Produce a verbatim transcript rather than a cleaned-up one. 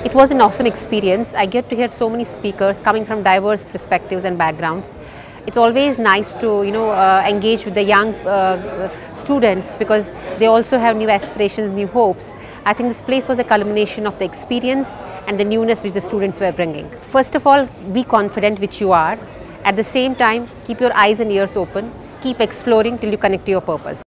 It was an awesome experience. I get to hear so many speakers coming from diverse perspectives and backgrounds. It's always nice to you know uh, engage with the young uh, students because they also have new aspirations, new hopes. I think this place was a culmination of the experience and the newness which the students were bringing. First of all, be confident, which you are. At the same time, keep your eyes and ears open. Keep exploring till you connect to your purpose.